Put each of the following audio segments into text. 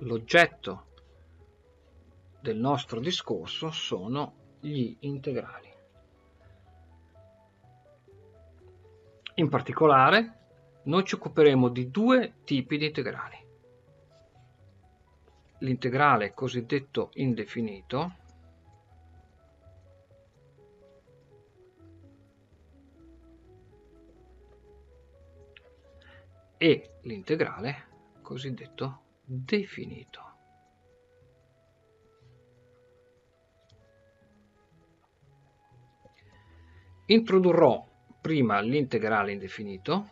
l'oggetto del nostro discorso sono gli integrali. In particolare, noi ci occuperemo di due tipi di integrali. L'integrale cosiddetto indefinito e l'integrale cosiddetto definito. Introdurrò prima l'integrale indefinito,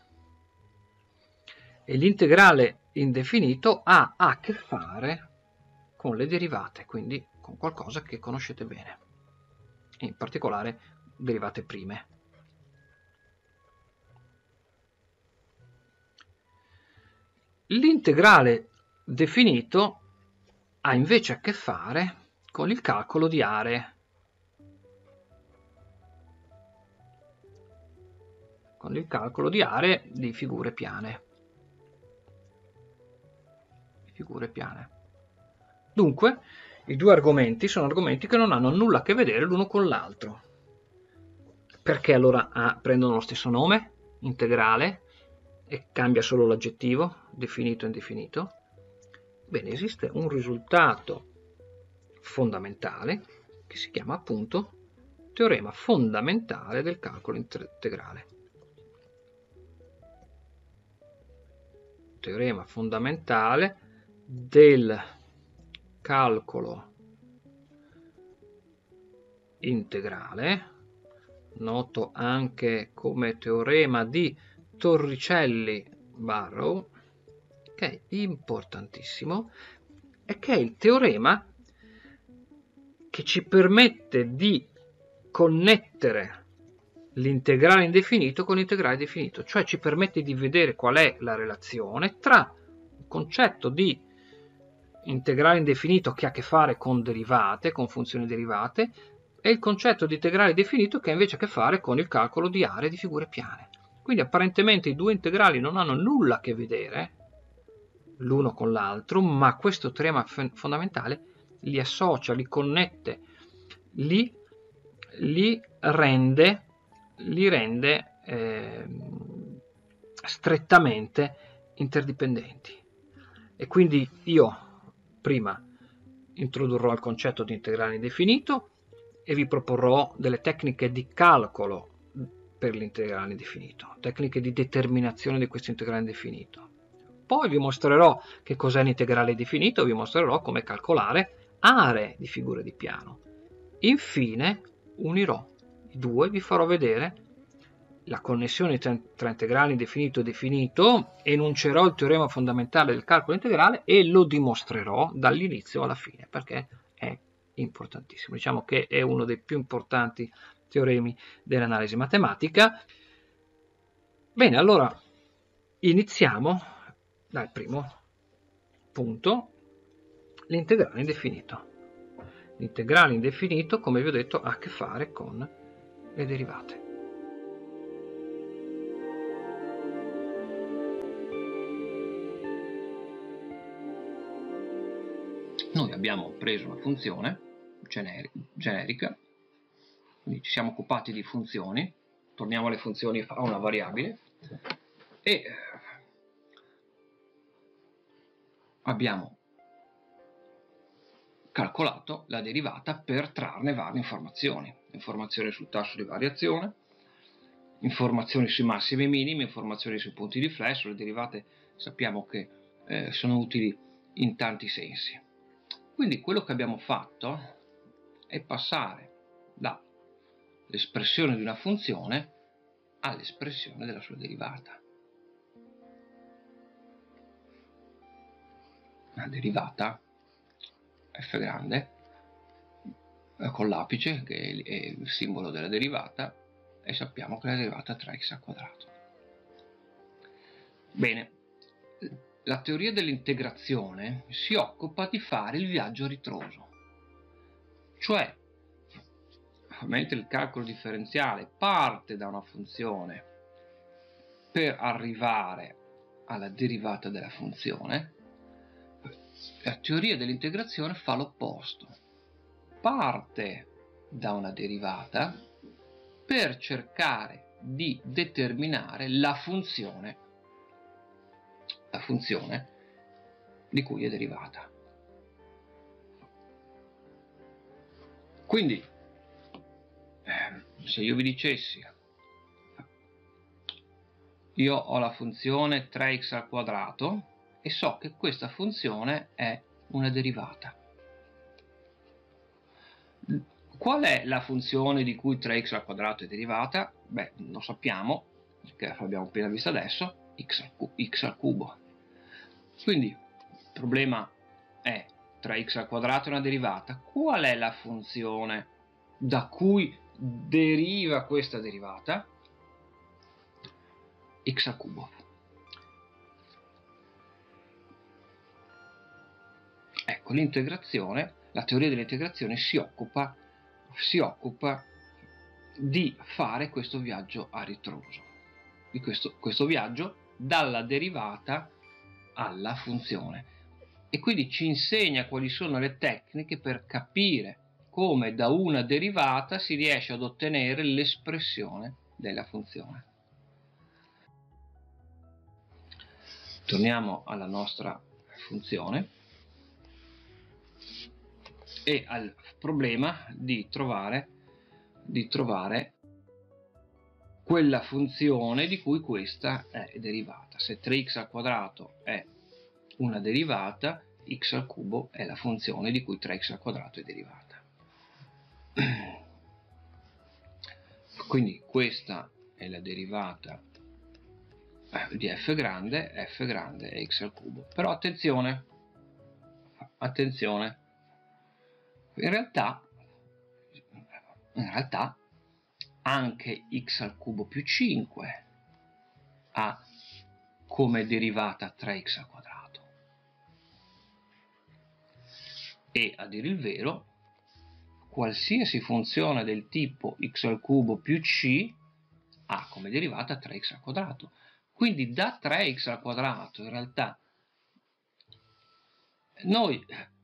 e l'integrale indefinito ha a che fare con le derivate, quindi con qualcosa che conoscete bene, in particolare derivate prime. L'integrale definito ha invece a che fare con il calcolo di aree, di figure piane. Dunque, i due argomenti sono argomenti che non hanno nulla a che vedere l'uno con l'altro. Perché allora prendono lo stesso nome, integrale, e cambia solo l'aggettivo, definito e indefinito? Bene, esiste un risultato fondamentale che si chiama appunto teorema fondamentale del calcolo integrale. Teorema fondamentale del calcolo integrale, noto anche come teorema di Torricelli-Barrow, che è importantissimo, e che è il teorema che ci permette di connettere l'integrale indefinito con l'integrale definito, cioè ci permette di vedere qual è la relazione tra il concetto di integrale indefinito che ha a che fare con derivate, con funzioni derivate, e il concetto di integrale definito che invece ha a che fare con il calcolo di aree di figure piane. Quindi apparentemente i due integrali non hanno nulla a che vedere l'uno con l'altro, ma questo teorema fondamentale li associa, li connette, li rende strettamente interdipendenti. E quindi io prima introdurrò il concetto di integrale indefinito e vi proporrò delle tecniche di calcolo per l'integrale indefinito, tecniche di determinazione di questo integrale indefinito. Poi vi mostrerò che cos'è l'integrale definito, vi mostrerò come calcolare aree di figure di piano. Infine unirò i due, vi farò vedere la connessione tra integrale indefinito e definito, enuncerò il teorema fondamentale del calcolo integrale e lo dimostrerò dall'inizio alla fine, perché è importantissimo. Diciamo che è uno dei più importanti teoremi dell'analisi matematica. Bene, allora iniziamo dal primo punto, l'integrale indefinito. L'integrale indefinito, come vi ho detto, ha a che fare con le derivate. Noi abbiamo preso una funzione generica, quindi ci siamo occupati di funzioni, torniamo alle funzioni a una variabile e abbiamo calcolato la derivata per trarne varie informazioni sul tasso di variazione, informazioni sui massimi e minimi, informazioni sui punti di flesso. Le derivate sappiamo che sono utili in tanti sensi. Quindi quello che abbiamo fatto è passare dall'espressione di una funzione all'espressione della sua derivata. Una derivata f grande con l'apice, che è il simbolo della derivata, e sappiamo che la derivata è 3x al quadrato. Bene, la teoria dell'integrazione si occupa di fare il viaggio a ritroso, cioè mentre il calcolo differenziale parte da una funzione per arrivare alla derivata della funzione, La teoria dell'integrazione fa l'opposto. Parte da una derivata per cercare di determinare la funzione di cui è derivata. Quindi, se io vi dicessi, io ho la funzione 3x al quadrato e so che questa funzione è una derivata. Qual è la funzione di cui 3x al quadrato è derivata? Beh, lo sappiamo, perché l'abbiamo appena visto adesso, x al cubo. Quindi il problema è 3x al quadrato è una derivata. Qual è la funzione da cui deriva questa derivata? X al cubo. Ecco, l'integrazione, la teoria dell'integrazione si occupa di fare questo viaggio a ritroso, di questo viaggio dalla derivata alla funzione, e quindi ci insegna quali sono le tecniche per capire come da una derivata si riesce ad ottenere l'espressione della funzione. Torniamo alla nostra funzione e al problema di trovare quella funzione di cui questa è derivata. Se 3x al quadrato è una derivata, x al cubo è la funzione di cui 3x al quadrato è derivata. Quindi questa è la derivata di f grande è x al cubo. Però attenzione, in realtà anche x al cubo più 5 ha come derivata 3x al quadrato, e a dire il vero qualsiasi funzione del tipo x al cubo più c ha come derivata 3x al quadrato. Quindi da 3x al quadrato in realtà noi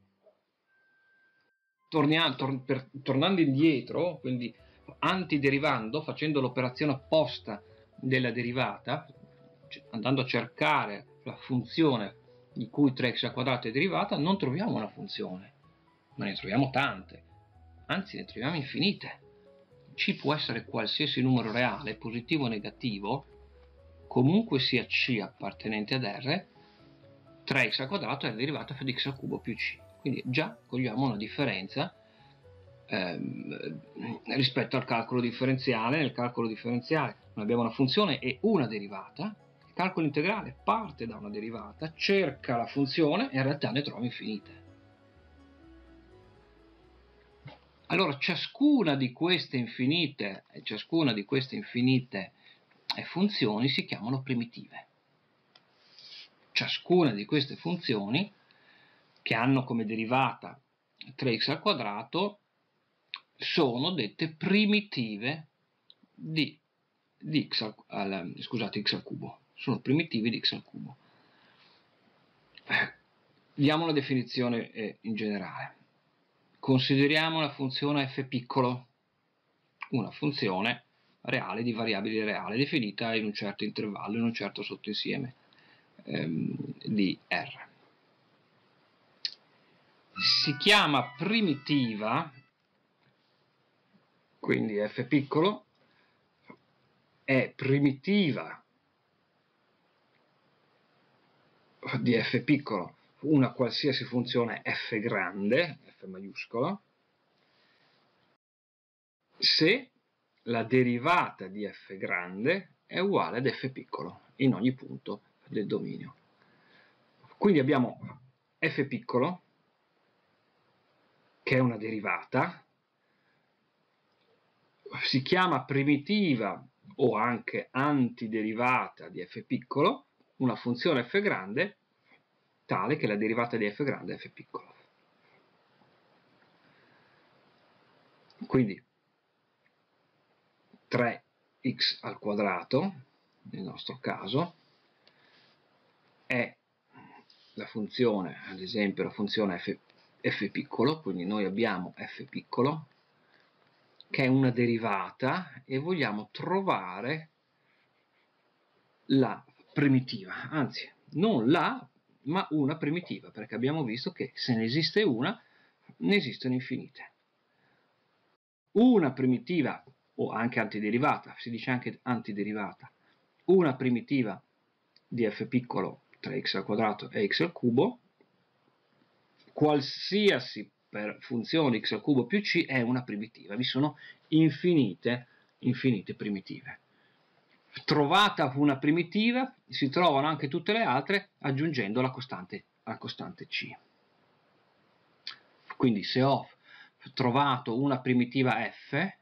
tornando indietro, quindi antiderivando, facendo l'operazione opposta della derivata, cioè andando a cercare la funzione di cui 3x al quadrato è derivata, non troviamo una funzione, ma ne troviamo tante, anzi ne troviamo infinite. C può essere qualsiasi numero reale, positivo o negativo, comunque sia C appartenente ad R, 3x al quadrato è la derivata di x al cubo più c. Quindi già cogliamo una differenza rispetto al calcolo differenziale. Nel calcolo differenziale noi abbiamo una funzione e una derivata. Il calcolo integrale parte da una derivata, cerca la funzione e in realtà ne trova infinite. Allora ciascuna di queste infinite funzioni si chiamano primitive. Ciascuna di queste funzioni che hanno come derivata 3x al quadrato sono dette primitive di x al cubo. Sono primitive di x al cubo. Diamo la definizione in generale. Consideriamo la funzione f piccolo, una funzione reale di variabile reale definita in un certo intervallo, in un certo sottoinsieme di R. Si chiama primitiva, quindi f piccolo è primitiva di f piccolo una qualsiasi funzione f grande, f maiuscola, se la derivata di f grande è uguale ad f piccolo in ogni punto del dominio. Quindi abbiamo f piccolo che è una derivata, si chiama primitiva o anche antiderivata di f piccolo una funzione f grande tale che la derivata di f grande è f piccolo. Quindi 3x al quadrato nel nostro caso è la funzione, ad esempio la funzione f piccolo, quindi noi abbiamo f piccolo che è una derivata e vogliamo trovare la primitiva, anzi non la ma una primitiva, perché abbiamo visto che se ne esiste una ne esistono infinite. Una primitiva, o anche antiderivata, si dice anche antiderivata, una primitiva di f piccolo tra x al quadrato e x al cubo, qualsiasi per funzione x al cubo più c è una primitiva. Vi sono infinite primitive. Trovata una primitiva, si trovano anche tutte le altre aggiungendo la costante c. Quindi se ho trovato una primitiva f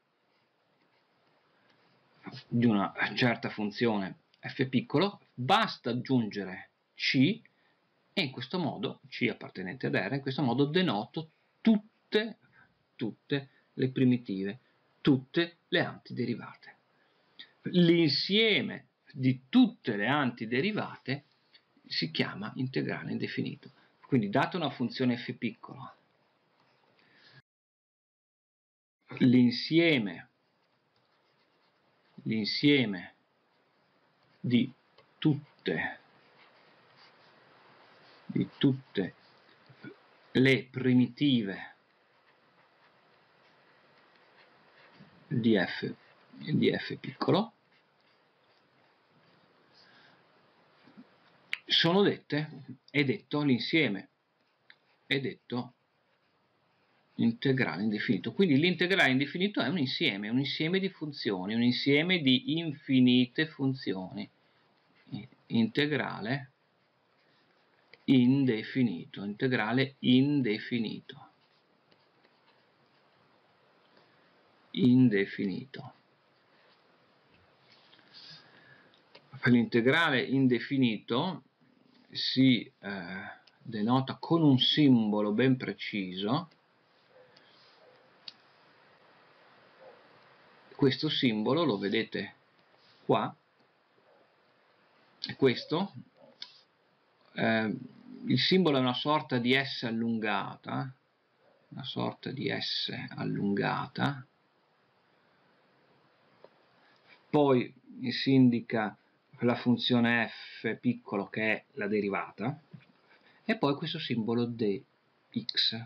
di una certa funzione f piccolo, basta aggiungere c e in questo modo, c appartenente ad R, in questo modo denoto tutte le primitive, tutte le antiderivate. L'insieme di tutte le antiderivate si chiama integrale indefinito. Quindi data una funzione f piccolo, l'insieme di tutte le primitive di f piccolo sono l'insieme è detto integrale indefinito. Quindi l'integrale indefinito è un insieme di funzioni, un insieme di infinite funzioni. Integrale indefinito. L'integrale indefinito si denota con un simbolo ben preciso. Questo simbolo lo vedete qua, questo, il simbolo è una sorta di S allungata, poi si indica la funzione f piccolo che è la derivata, e poi questo simbolo dx.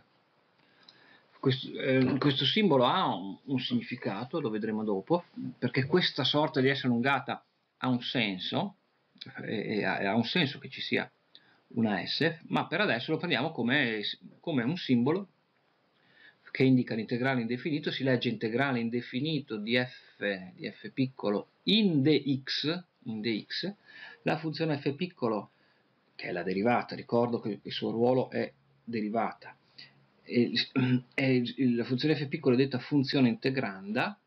Questo simbolo ha un significato, lo vedremo dopo, perché questa sorta di S allungata ha un senso, ha un senso che ci sia una S, ma per adesso lo prendiamo come un simbolo che indica l'integrale indefinito. Si legge integrale indefinito di f piccolo in dx, la funzione f piccolo, che è la derivata, ricordo che il suo ruolo è derivata, la funzione f piccolo è detta funzione integranda,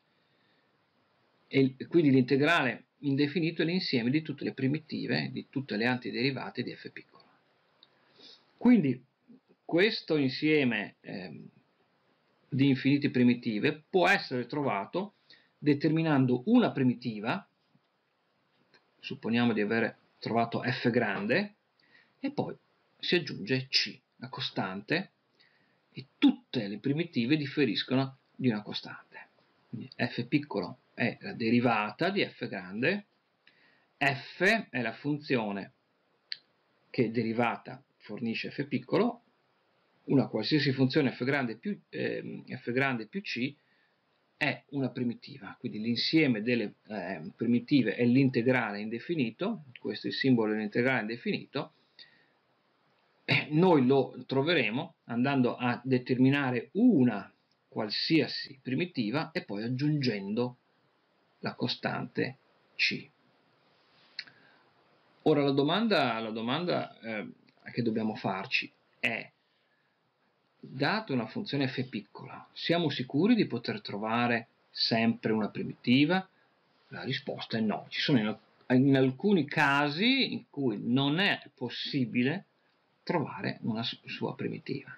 e quindi l'integrale indefinito è l'insieme di tutte le primitive, di tutte le antiderivate di f piccolo. Quindi questo insieme di infinite primitive può essere trovato determinando una primitiva, supponiamo di aver trovato f grande, e poi si aggiunge c, la costante, e tutte le primitive differiscono di una costante. Quindi f piccolo è la derivata di f grande, f è la funzione che derivata fornisce f piccolo, una qualsiasi funzione f grande più c è una primitiva, quindi l'insieme delle primitive è l'integrale indefinito, questo è il simbolo dell'integrale indefinito. Noi lo troveremo andando a determinare una qualsiasi primitiva e poi aggiungendo la costante c. Ora la domanda che dobbiamo farci è: data una funzione f piccola, siamo sicuri di poter trovare sempre una primitiva? La risposta è no. Ci sono in alcuni casi in cui non è possibile trovare una sua primitiva.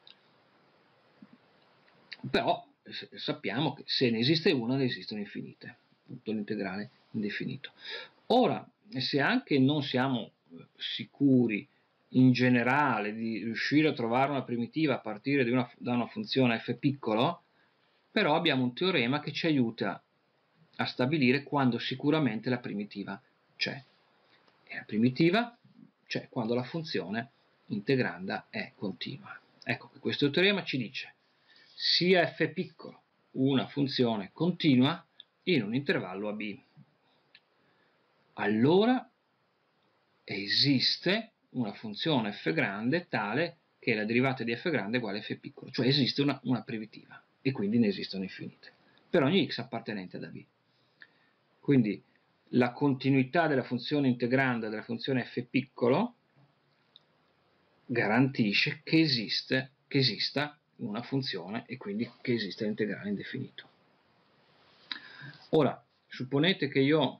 Però sappiamo che se ne esiste una, ne esistono infinite, appunto l'integrale indefinito. Ora, se anche non siamo sicuri in generale di riuscire a trovare una primitiva a partire da una funzione f piccolo, però abbiamo un teorema che ci aiuta a stabilire quando sicuramente la primitiva c'è. E la primitiva c'è quando la funzione integranda è continua. Ecco che questo teorema ci dice sia f piccolo una funzione continua in un intervallo AB. Allora esiste una funzione f grande tale che la derivata di f grande è uguale a f piccolo, cioè esiste una primitiva e quindi ne esistono infinite per ogni x appartenente ad AB. Quindi la continuità della funzione integranda della funzione f piccolo garantisce che esista una funzione e quindi che esista l'integrale indefinito. Ora, supponete che io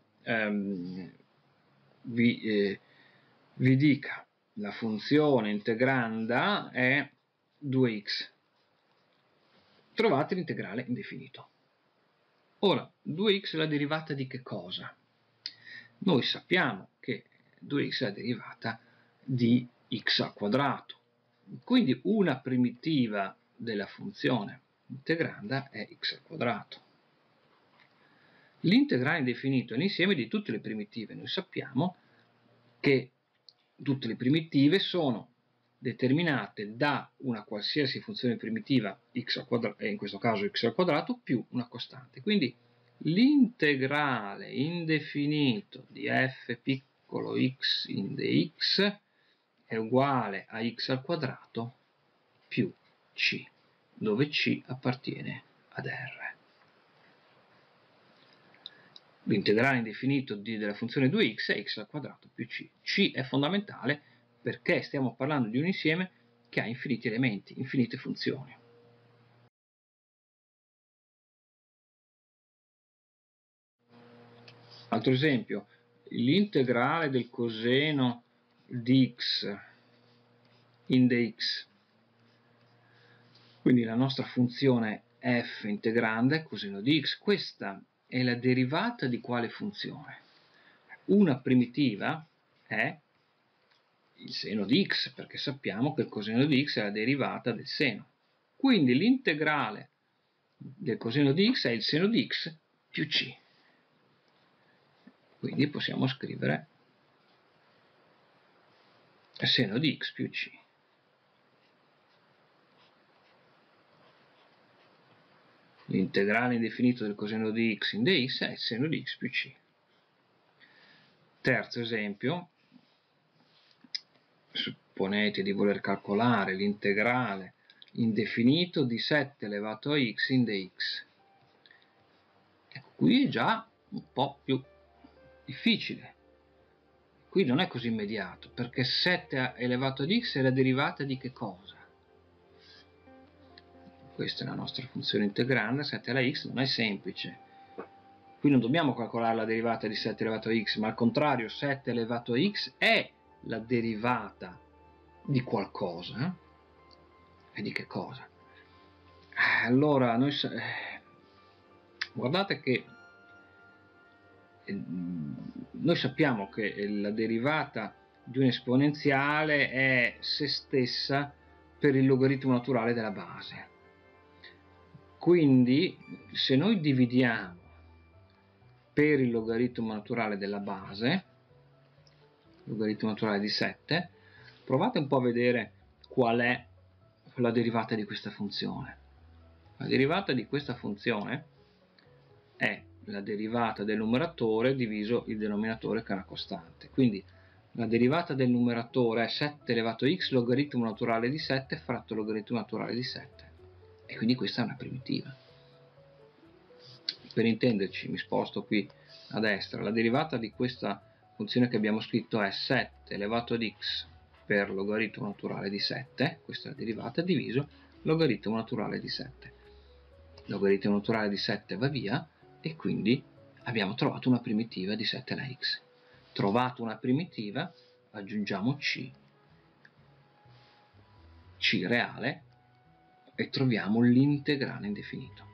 vi dica la funzione integranda è 2x, trovate l'integrale indefinito. Ora, 2x è la derivata di che cosa? Noi sappiamo che 2x è la derivata di x al quadrato, quindi una primitiva della funzione integranda è x al quadrato. L'integrale indefinito è l'insieme di tutte le primitive. Noi sappiamo che tutte le primitive sono determinate da una qualsiasi funzione primitiva x al quadrato, in questo caso x al quadrato, più una costante. Quindi l'integrale indefinito di f piccolo x in dx è uguale a x al quadrato più c, dove c appartiene ad R. L'integrale indefinito della funzione 2x è x al quadrato più c. C è fondamentale perché stiamo parlando di un insieme che ha infiniti elementi, infinite funzioni. Altro esempio, l'integrale del coseno di x in dx. Quindi la nostra funzione f integranda coseno di x, questa è la derivata di quale funzione? Una primitiva è il seno di x, perché sappiamo che il coseno di x è la derivata del seno. Quindi l'integrale del coseno di x è il seno di x più c. Quindi possiamo scrivere seno di x più c. L'integrale indefinito del coseno di x in dx è il seno di x più c. Terzo esempio, supponete di voler calcolare l'integrale indefinito di 7 elevato a x in dx. Ecco, qui è già un po' più difficile. Qui non è così immediato, perché 7 elevato ad x è la derivata di che cosa? Questa è la nostra funzione integranda, 7 alla x non è semplice. Qui non dobbiamo calcolare la derivata di 7 elevato a x, ma al contrario 7 elevato a x è la derivata di qualcosa. E di che cosa? Allora, guardate che noi sappiamo che la derivata di un esponenziale è se stessa per il logaritmo naturale della base. Quindi se noi dividiamo per il logaritmo naturale della base, logaritmo naturale di 7, provate un po' a vedere qual è la derivata di questa funzione. La derivata di questa funzione è la derivata del numeratore diviso il denominatore che è una costante. Quindi la derivata del numeratore è 7 elevato a x logaritmo naturale di 7 fratto logaritmo naturale di 7. E quindi questa è una primitiva. Per intenderci, mi sposto qui a destra, la derivata di questa funzione che abbiamo scritto è 7 elevato ad x per logaritmo naturale di 7, questa è la derivata, diviso logaritmo naturale di 7. Logaritmo naturale di 7 va via e quindi abbiamo trovato una primitiva di 7 alla x. Trovato una primitiva, aggiungiamo c reale, e troviamo l'integrale indefinito.